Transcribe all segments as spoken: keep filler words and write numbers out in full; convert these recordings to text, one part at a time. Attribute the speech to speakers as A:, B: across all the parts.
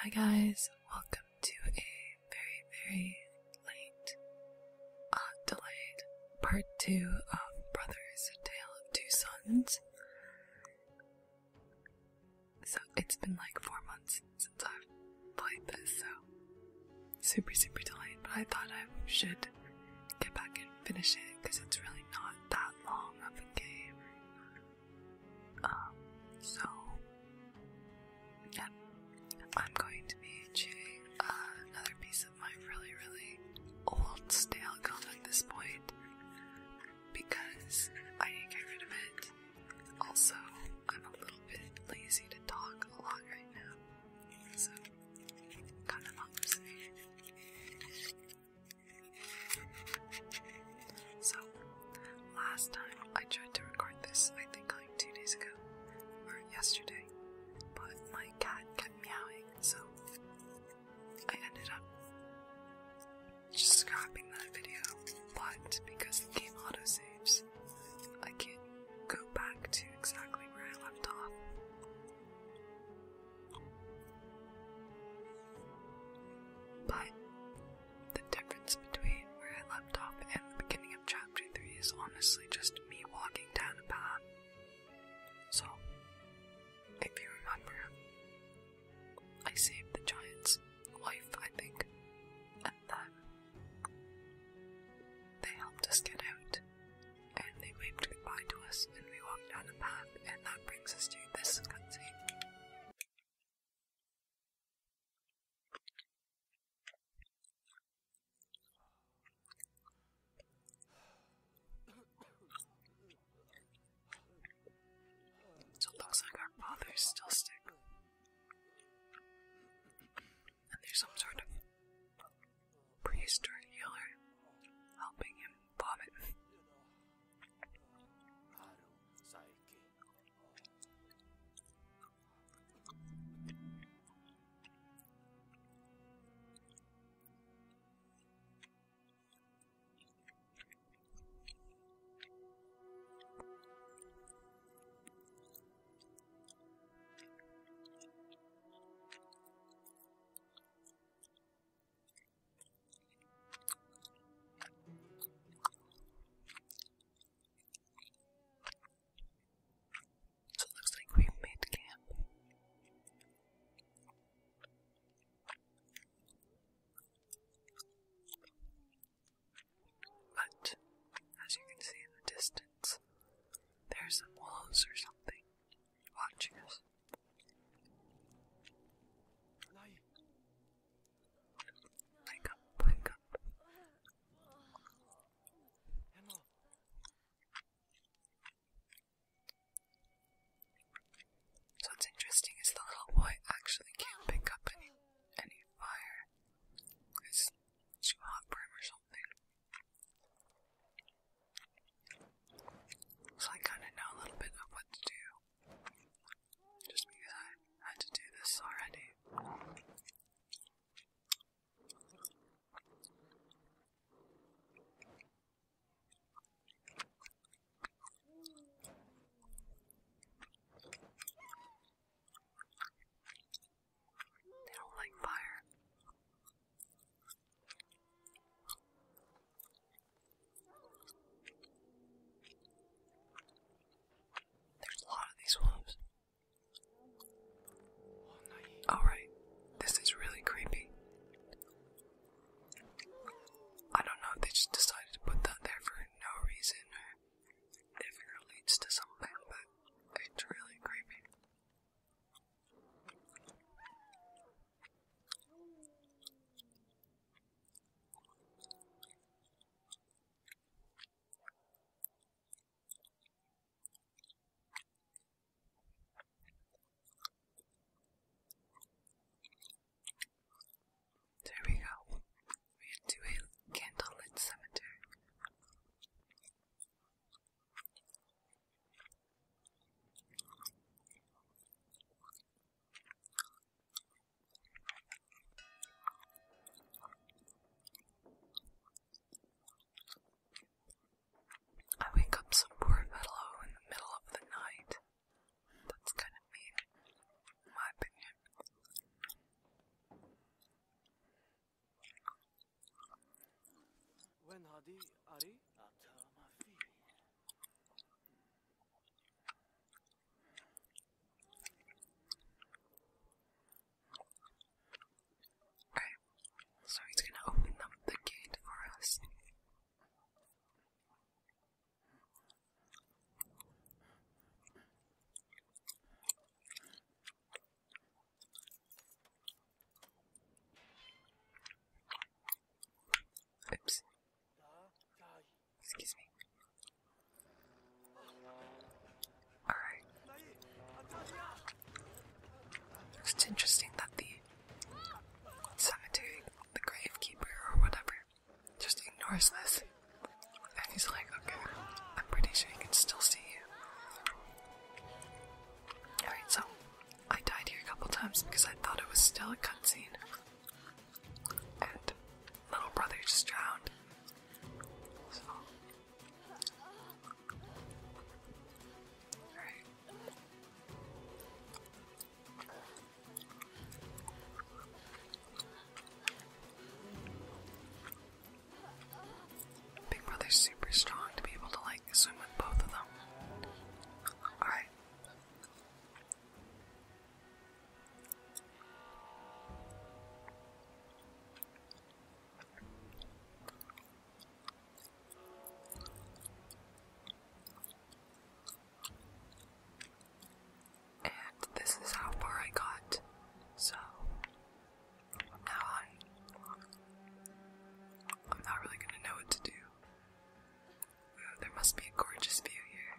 A: Hi guys, welcome to a very, very late, uh, delayed part two of Brothers: A Tale of Two Sons. So it's been like four months since I've played this, so super, super delayed, but I thought I should get back and finish it because it's really not that long of a game. Um, so yeah, I'm going to be chewing uh, another piece of my really, really old stale gum at this point because I need to get rid of it. Also, I'm a little bit lazy to talk a lot right now, so kind of helps me. So, last time I tried to record this, I think like two days ago, or yesterday, but my cat kept meowing, so I ended up just scrapping that video, but because the game autosaves, I can't go back to exactly where I left off. But the difference between where I left off and the beginning of chapter three is honestly just me walking down a path. So, if you remember, I saved the giant's life, I think, and then they helped us get out, and they waved goodbye to us, and we walked down a path, and that brings us to this cutscene. So it looks like our father's still sick. And there's some sort of priest or healer helping him vomit. Alright, so he's gonna open up the gate for us. Oops. Excuse me. Alright. It's interesting that the cemetery, the gravekeeper or whatever, just ignores this. And he's like, okay, I'm pretty sure he can still see you. Alright, so I died here a couple times because I thought it was still a cutscene. And little brother just drowned. So alright. Big brother's super strong to be able to like swim with both of them. Alright. And this is how far I got. So now I'm I'm not really gonna know what to do. Ooh, there must be a gorgeous view here.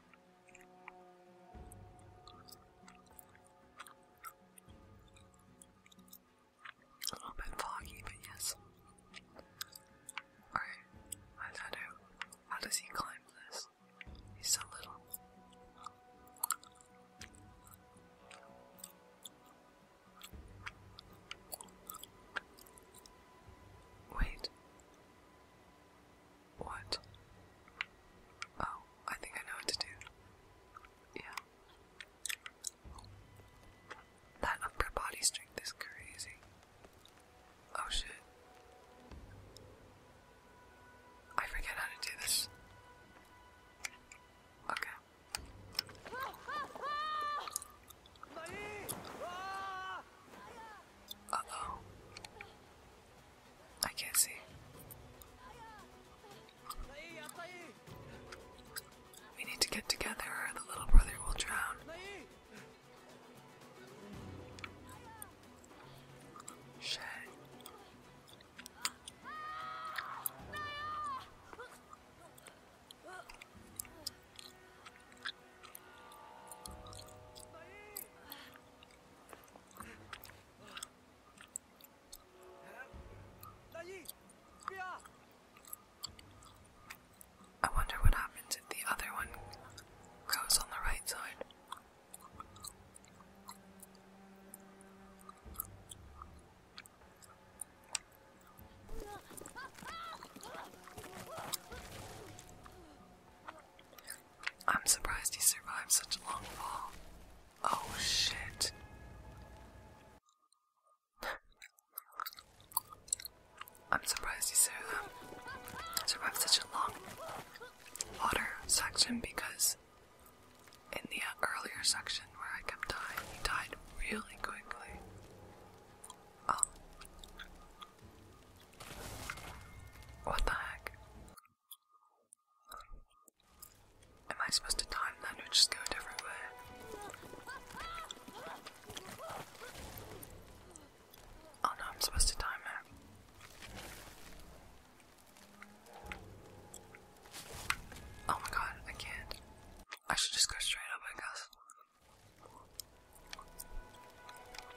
A: A little bit foggy, but yes. Alright, how does, how does he climb this? He's so little. Wait. What? Oh, I think I know what to do. Yeah. That upper body strength is crazy. Oh shit. I forget how to do this. Okay. Uh-oh. I can't see. We need to get together or the little brother will drown. Shit. I wonder what happens if the other one goes on the right side. I'm surprised he survived such a long fall. Oh shit. I'm surprised he survived, survived such a long water section because in the earlier section where I kept dying, he died really quickly. Oh. What the heck? Am I supposed to time that or just go a different way? Oh no, I'm supposed to time it. Oh my god, I can't. I should just go straight up, I guess.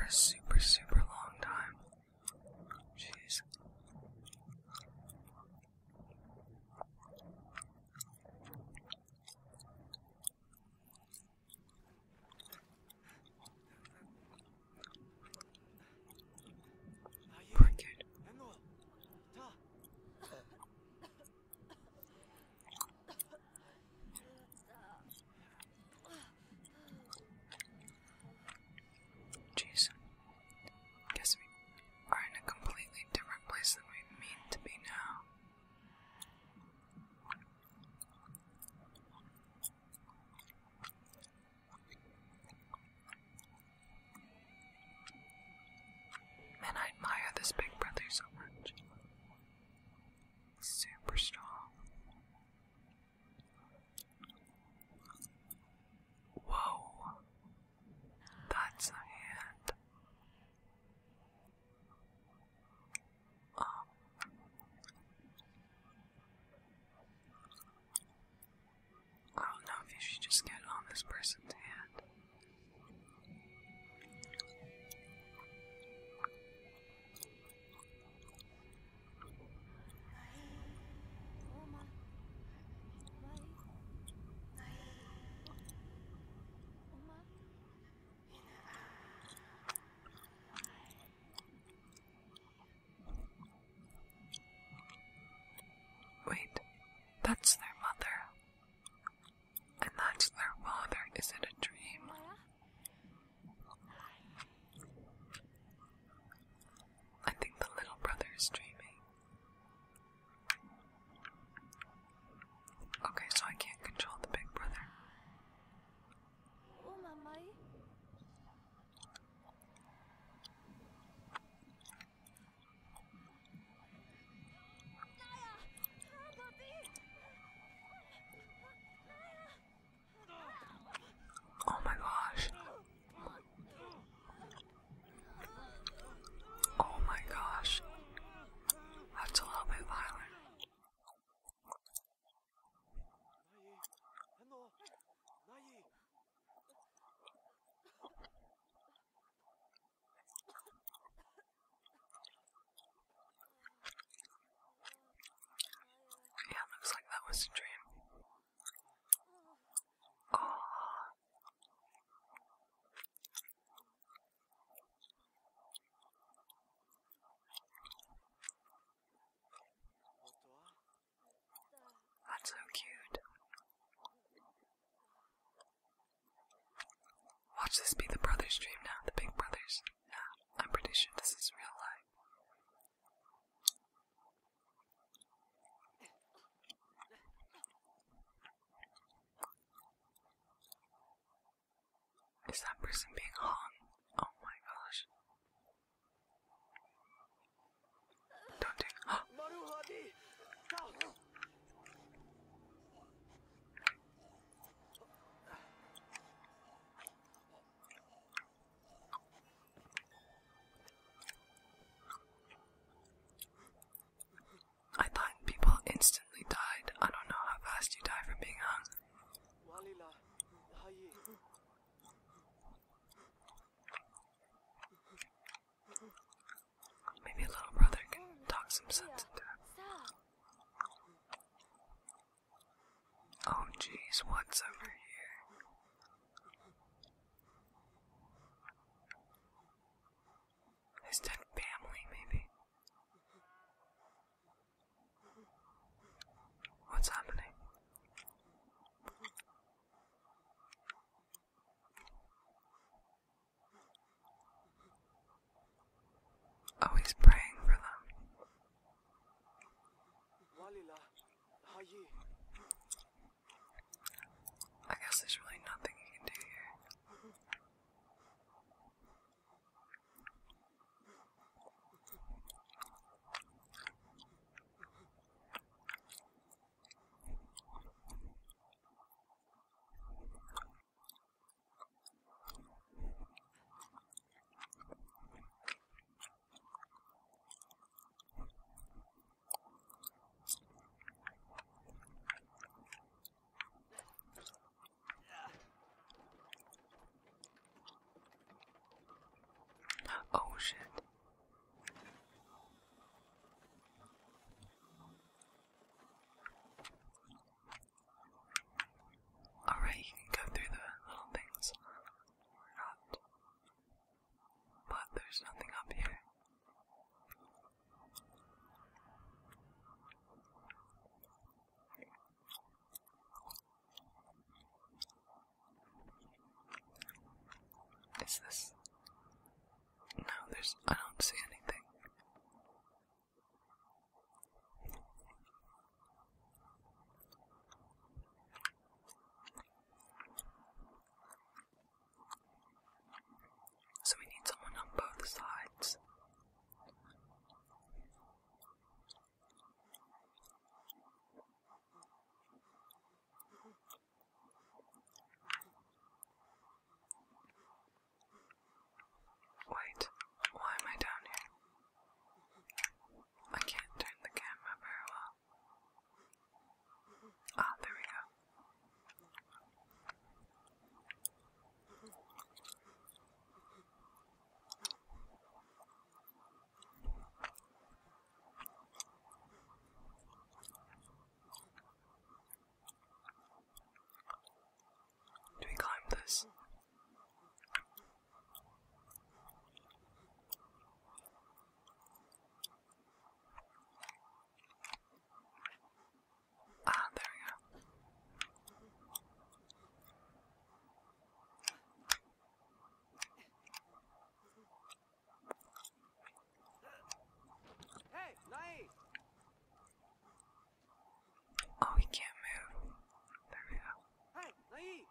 A: a super, super long time. Jeez. Poor kid. Jeez. Guess we are in a completely different place than we mean to be now. Man, I admire this big brother so much. Super strong. Whoa. That's a hand. Um. I don't know if you should just get on this person's hand. Wait, that's their mother. And that's their father. Is it a dream? I think the little brother is dreaming. Okay, so I can't control the big brother. Oh my gosh. Oh my gosh. That's a little bit violent. Yeah, looks like that was a dream. Oh. That's so cute. Watch this be the brother's dream now, the big brother's. Yeah, I'm pretty sure this is real life. Is that person being hung? Oh my gosh. Don't do. I thought people instantly died. I don't know how fast you die from being hung. Maybe a little brother can talk some sense into him. Oh jeez, what's over here? His dead family, maybe? What's happening? Oh, he's praying for them. I guess there's really nothing you can do here. Oh shit. Alright, you can go through the little things. Or not. But there's nothing up here. Is this? No, there's. I don't see anything. So we need someone on both sides. Wait, why am I down here? I can't turn the camera very well. Ah, there we go. Do we climb this? Ah, there we go.
B: Hey, Nai!
A: Oh, he can't move. There we go.
B: Hey, Nai!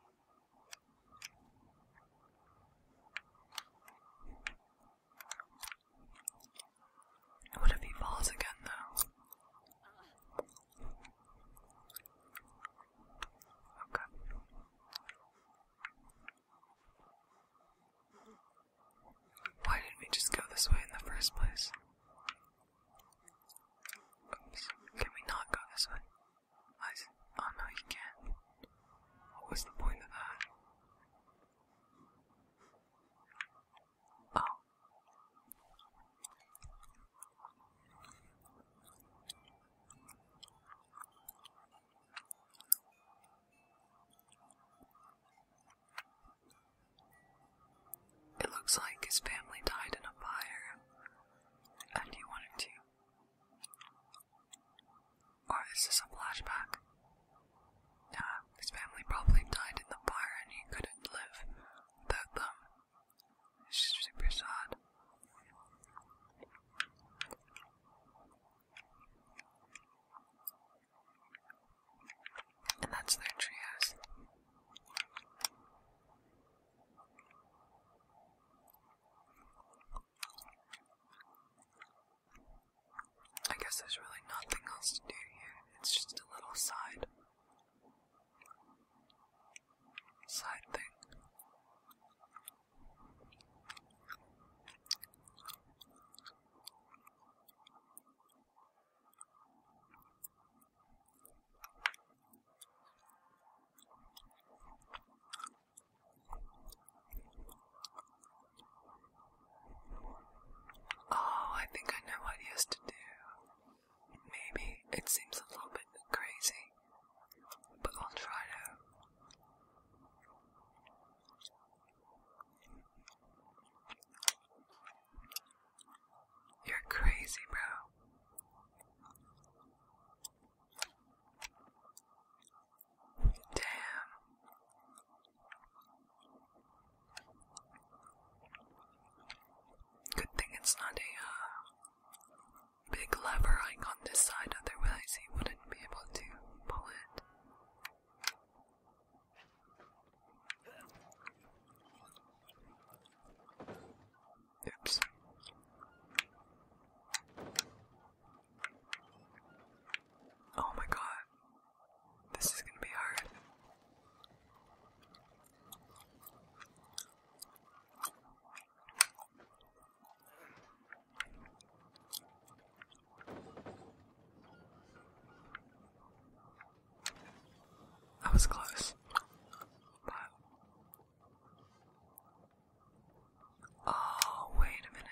A: What if he falls again, though? Okay. Why didn't we just go this way in the first place? Oops. Can we not go this way? I see. Oh no, you can't. What was the point of that? Oh. It looks like his family died in a fire, and he wanted to. Or is this a flashback? Yeah, his family probably died in the fire and he couldn't live without them. It's just super sad. And that's their trios. I guess there's really nothing else to do here. It's just a little side. Side thing. Oh, I think I know what he has to do. Maybe it seems a little bit crazy, but I'll try to. You're crazy, bro. Damn. Good thing it's not a uh, big lever like on this side, otherwise he wouldn't be able to pull it. Oops. Oh my god. This is gonna be hard. I was close. But oh, wait a minute.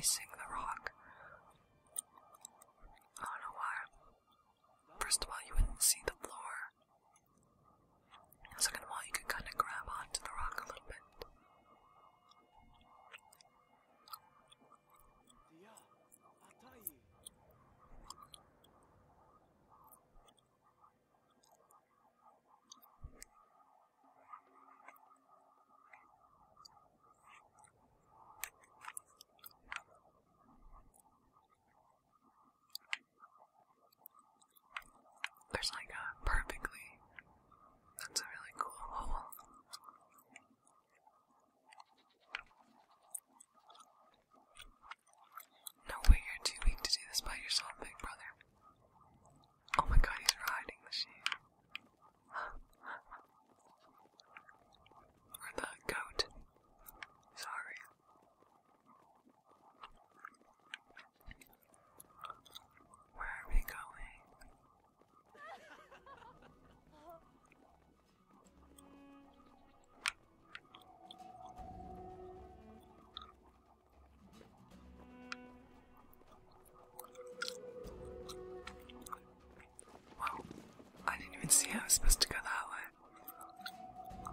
A: facing the rock. I don't know why. First of all, you wouldn't see the floor. Second of all, you could kind of grab onto the rock a little bit. There's like a perfectly, that's a really cool hole. No way you're too weak to do this by yourself, big brother. Oh my god, he's riding the sheep. Or the goat. Sorry. Where are we going? Wow, I didn't even see I was supposed to go that way.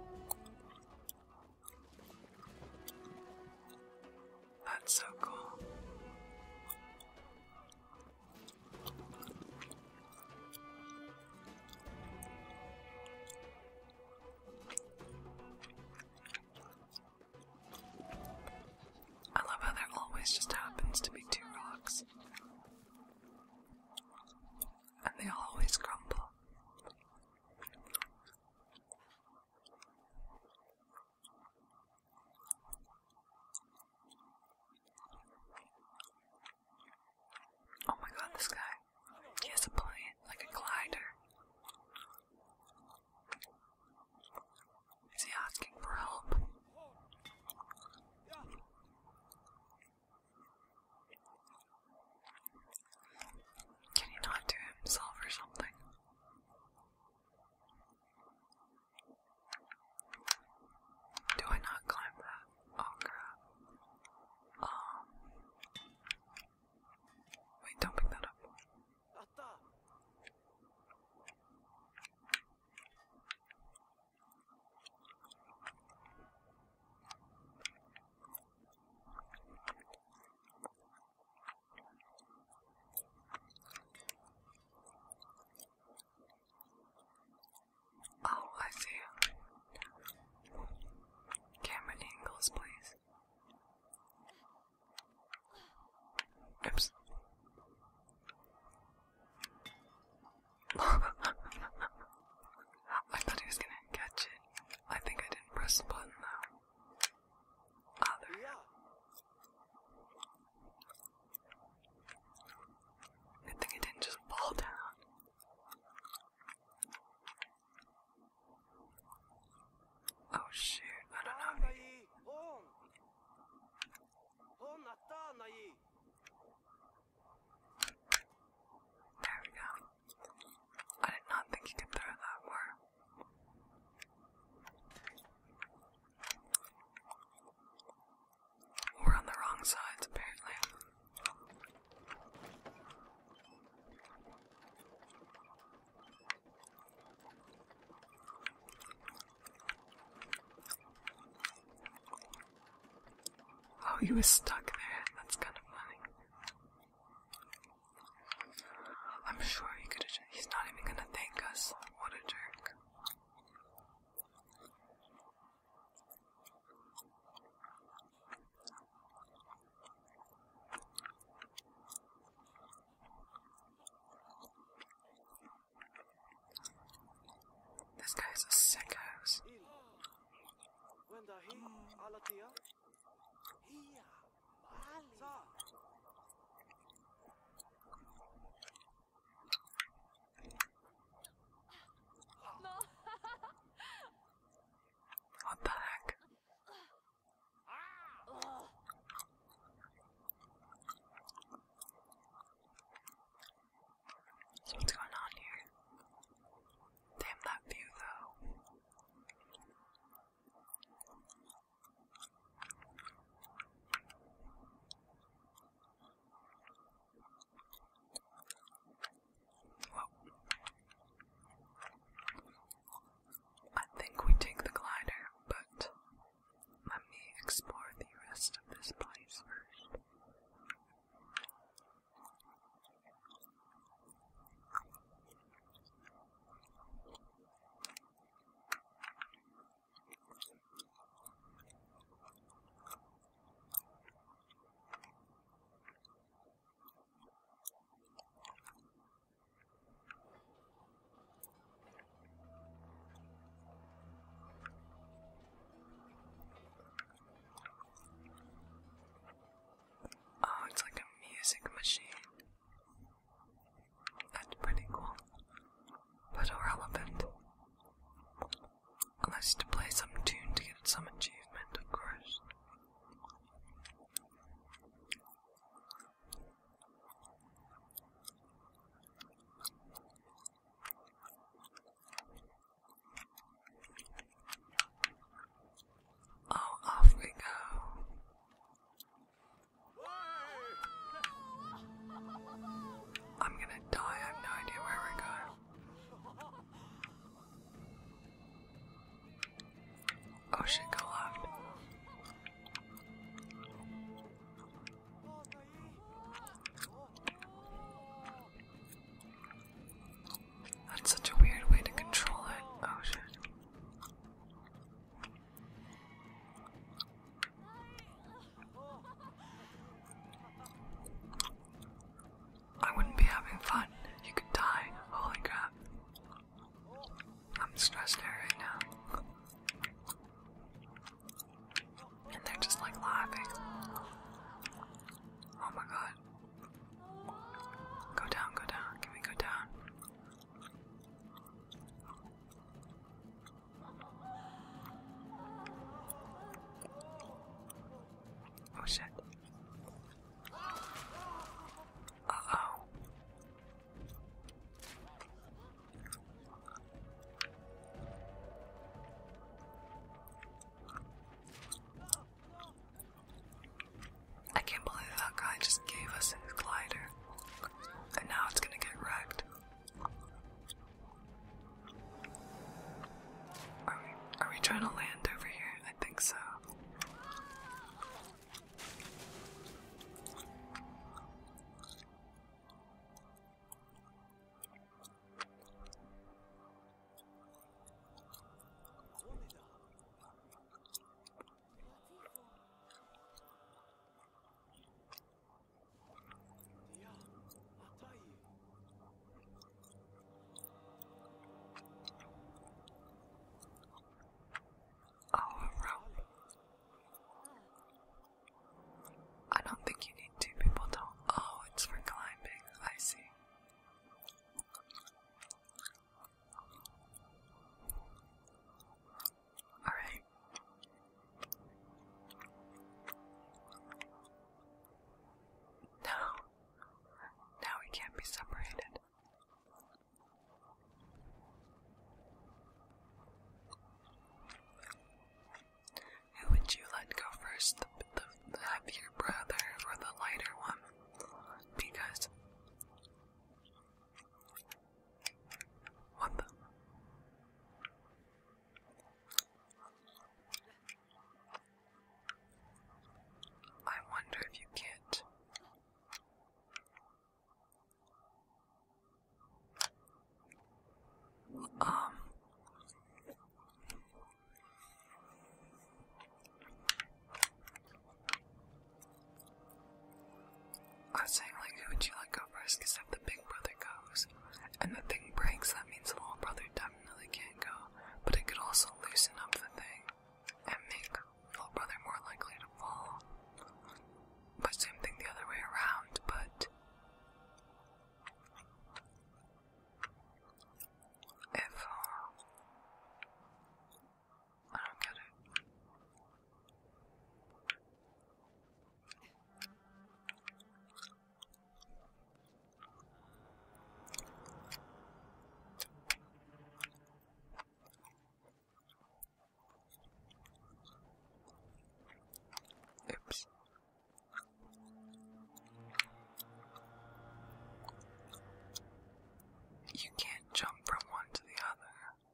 A: That's so cool. I love how there always just happens to be two rocks. And they always crumble. Oh my god, this guy. He has a plane, like a glider. Is he asking for help? Can he not do it himself or something? Do I not climb that? Oh crap. Um. Wait, don't pick that up. Oh, I see. Camera angles, please. Oops. I thought he was gonna catch it. I think I didn't press the button though. Ah, there we go. Good thing it didn't just fall down. Oh shoot, I don't know. There we go. I did not think you could throw that far. We're on the wrong sides, apparently. Oh, he was stuck there. That's kind of funny. I'm sure he could have. He's not even gonna thank us. What a jerk. This guy's a sick house. What the heck? So what's going on here? Damn that view though. has to play some tune to get some achievement, of course. Oh, off we go. I'm gonna die, I have no idea where we're going. Oh shit, go left. That's such a weird way to control it. Oh shit. I wouldn't be having fun. You could die. Holy crap. I'm stressed out right now. And they're just like laughing. Oh my god. Go down, go down. Can we go down? Oh shit. Uh-oh. I can't believe that guy just gave us his glider. And now it's gonna get wrecked. Are we, are we trying to land over here? I think so. Oh, a rope. I don't think you need two people to. Oh, it's for climbing. I see. Alright. No. Now we can't be separated. Who would you let go first? The, the, the heavier brother or the lighter one? Because... What the... I wonder if you can't... Um... I was saying, like, who would you let go first? Because if the big brother goes, and the thing breaks, that means the little brother definitely can't go. But it could also loosen up the thing, and make the little brother more likely to fall. But same thing the other way around, but... If, uh... I don't get it. Oops. You can't jump from one to the other.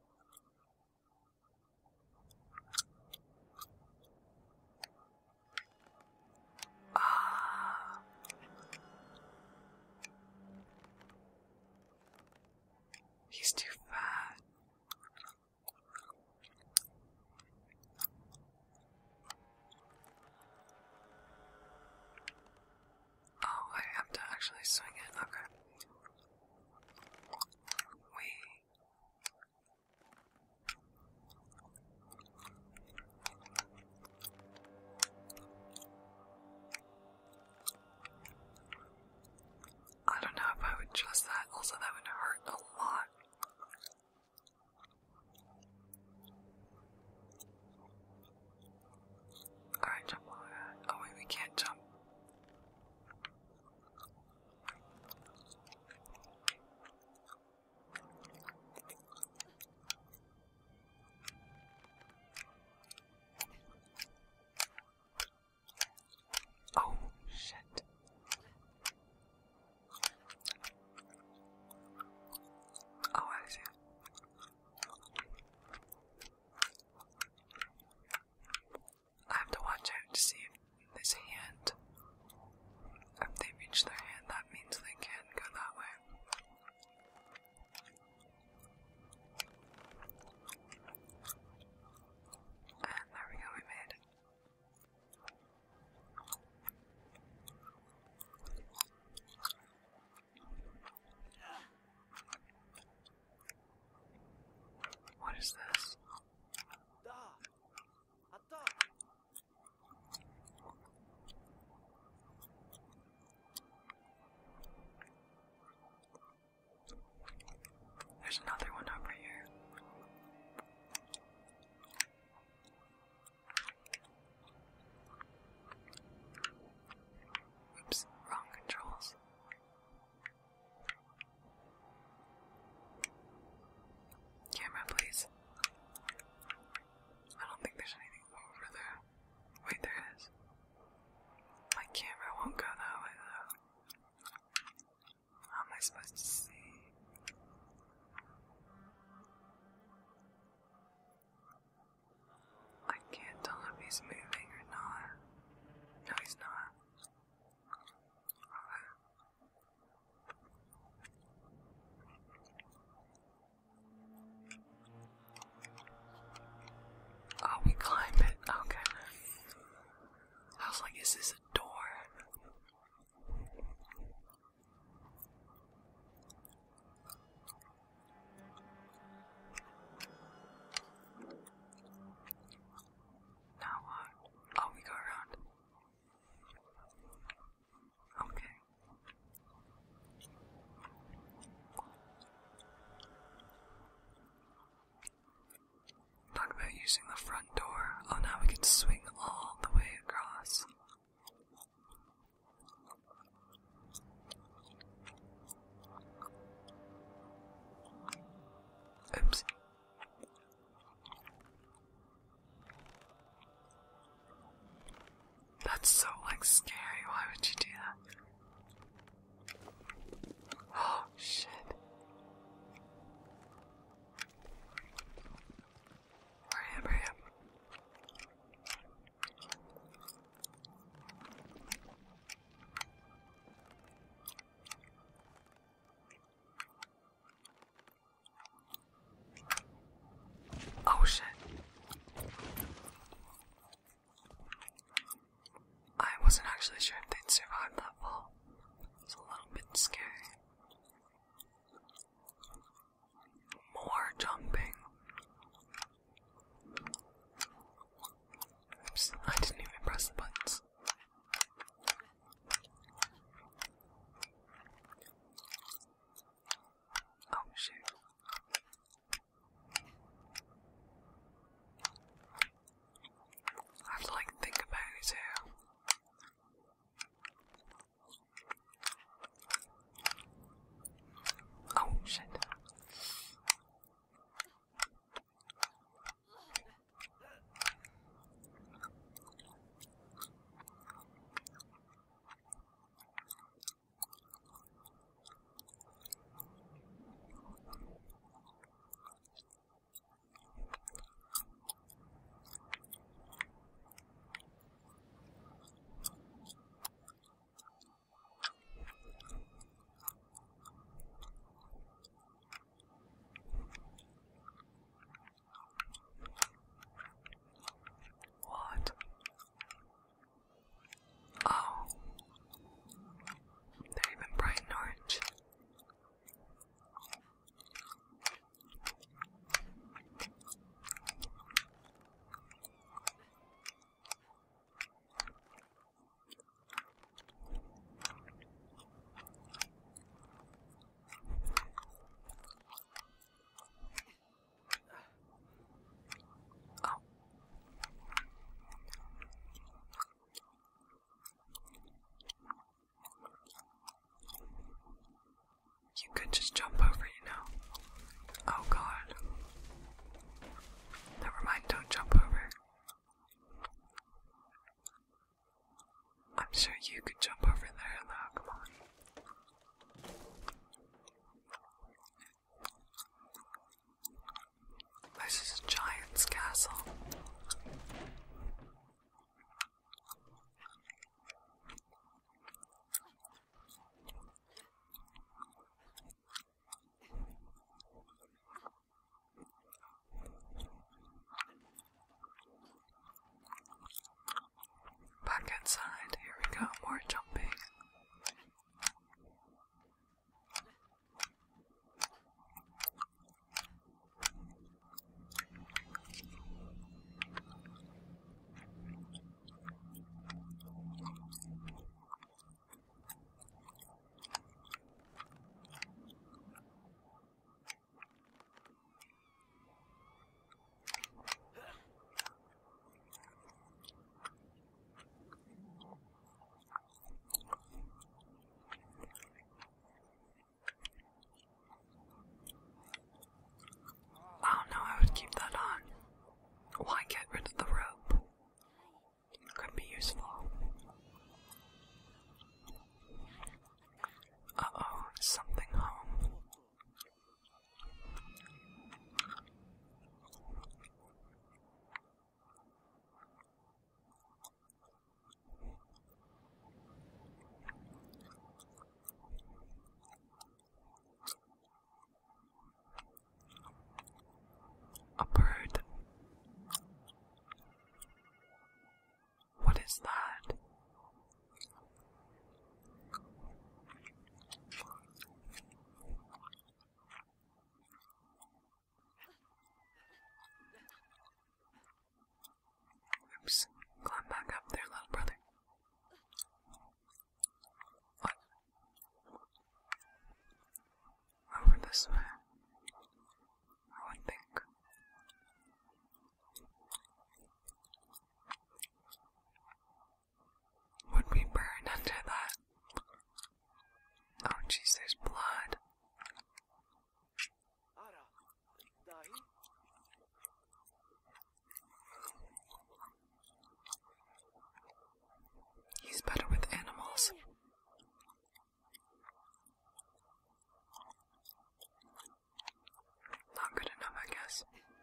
A: Ah. He's too fat. Oh, I have to actually swing it. Okay. Wait. I don't know if I would trust that. Also, that would hurt a lot. is this?
B: Da. Atta.
A: There's another one over here. Oops, wrong controls. Camera, please. I don't think there's anything over there. Wait, there is. My camera won't go that way though. How am I supposed to see? I can't tell if he's moving or not. No, he's not. Okay. Oh, we climb it. Okay. I was like, is this a door? Now what? Oh, we go around. Okay. Talk about using the front door. Oh, now we can swing all the way across. Oops. That's so, like, scary. Why would you do that? Oh, shit. Hurry up, hurry up. Oh, shit. I wasn't actually sure if they'd survive that fall. It's a little bit scary. More jumping. Oops, I didn't even press the buttons. Oh, shoot. I have to, like, think about it too. Oh, shit. What? Oh. They're even bright and orange. Oh. You could just jump over, you know. Oh god. Never mind, don't jump over. I'm sure you could jump over there though, come on. This is a giant's castle. Back inside, here we go, more jumping. Oops. Climb back up there, little brother. What? Over this way. I would think. Would we burn under that? Oh jeez, there's blood.
B: Ara, dahi.
A: He's better with animals. Not good enough, I guess.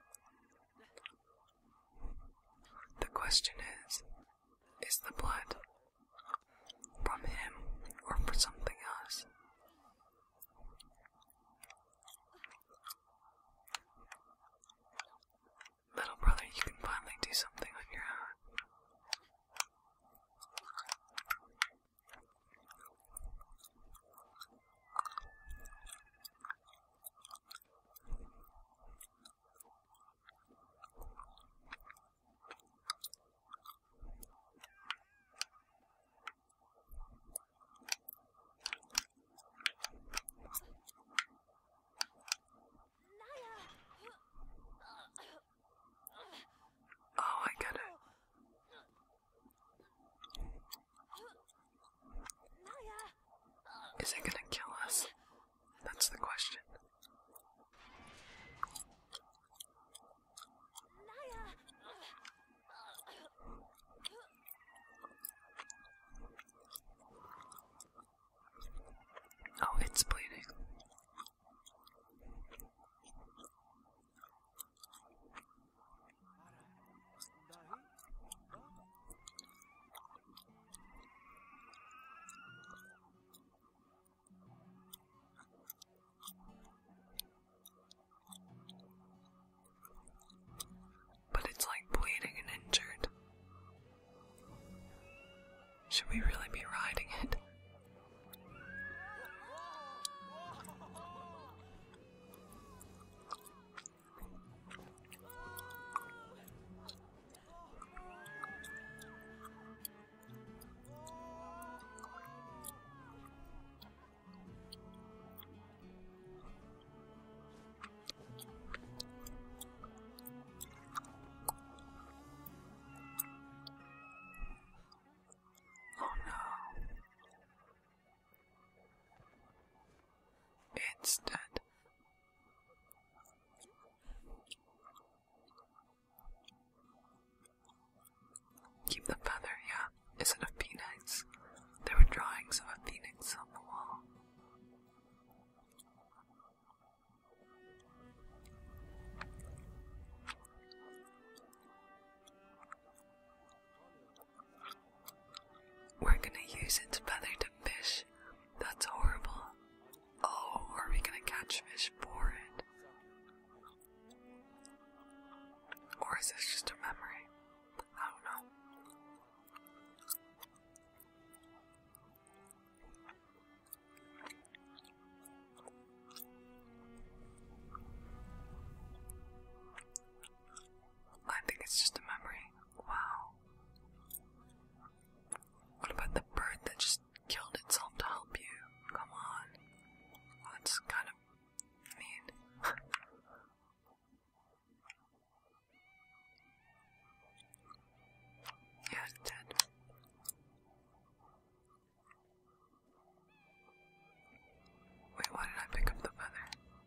A: The question is, is the blood from him or for something else? Little brother, you can finally do something on your own. Oh, I get it. Is it gonna kill us? That's the question. Oh, it's bleeding. But it's like bleeding and injured. Should we really be riding it? Oh no. It's dead. Keep the feather, yeah. Is it a phoenix? There were drawings of a phoenix on the wall. We're gonna use its feather to fish. That's horrible. Oh, are we gonna catch fish for it? Or is this just a memory? I don't know. I think it's just a memory. Wow. What about the bird that just killed itself to help you? Come on. Well, that's kind of mean. Yeah, it's dead. Wait, why did I pick up the feather?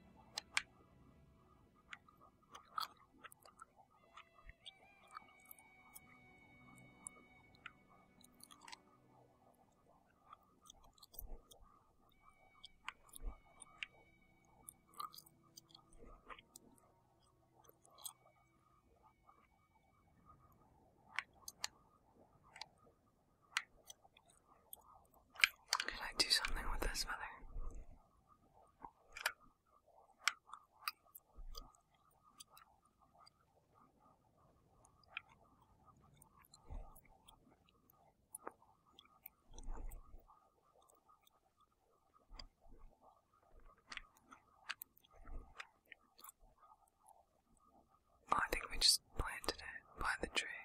A: Can I do something with this feather? Oh, I think we just planted it by the tree.